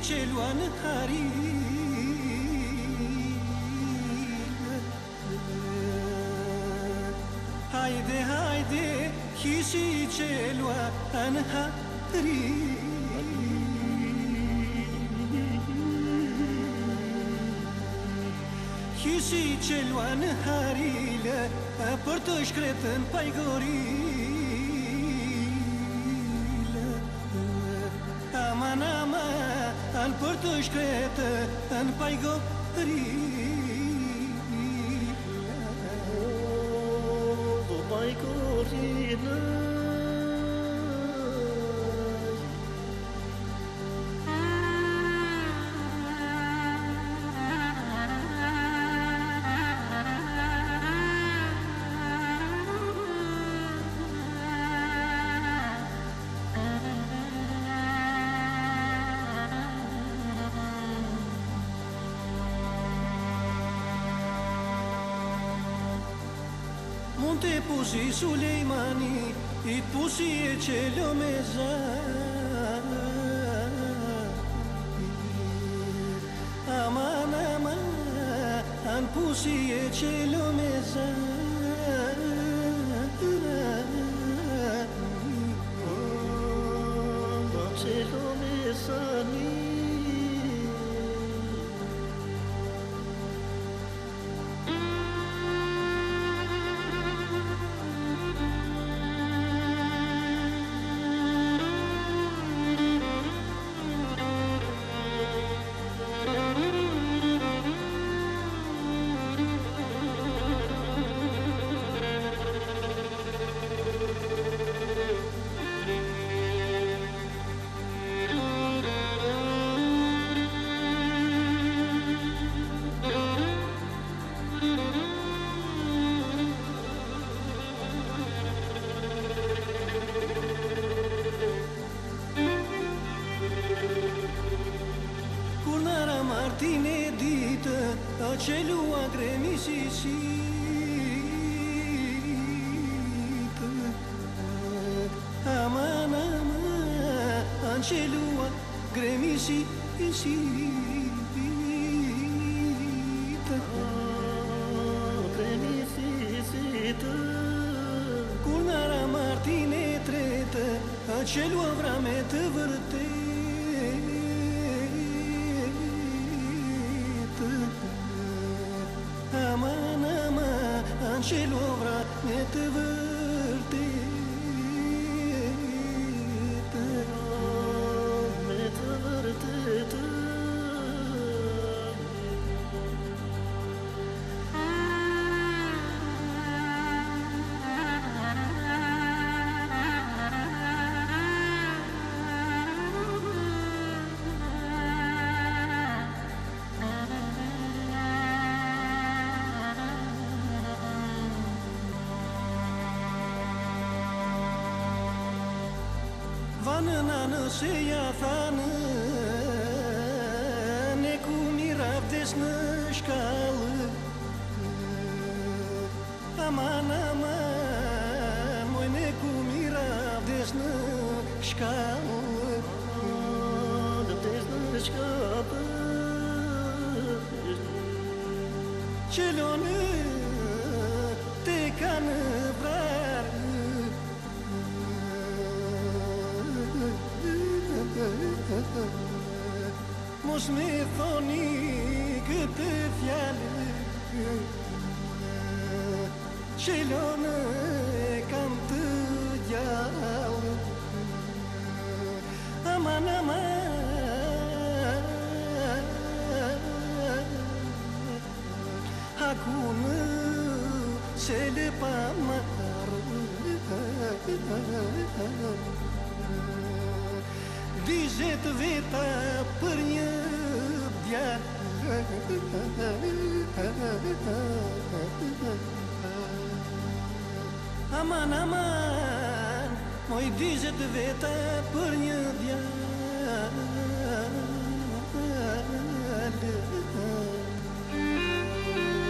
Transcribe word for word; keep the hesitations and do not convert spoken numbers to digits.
që luan hari. Hajde, hajde, kisi që luan hari. Kisi që luan harile për të shkretën pajgorile. Aman, aman, për të shkretën pajgorile. Do pajgorile. Mund të pusi Sulejmani, i të pusi e qelo me zani. Aman, aman, an pusi e qelo me zani. Qelo me zani. Martin e ditë, a qelua gremisitë. Aman, aman, an qelua gremisitë. Gremisitë. Kur nara Martin e tretë, a qelua vrame të vërtetë. Aman, aman, që lovra me të vërtetë. Me të vërtetë. Vanëna nëse ja thanë, ne ku mira vdes në shkallë. Aman, aman, moj ne ku mira vdes në shkallë. Vdes në shkallë. Qelonë te kanë vrarë. Mos me thoni këtë fjallë, qelonë kam të gjallë. Aman, aman, hakunë se le pa marë. Dizet veta për një djarë. Aman, aman, moj dizet veta për një djarë.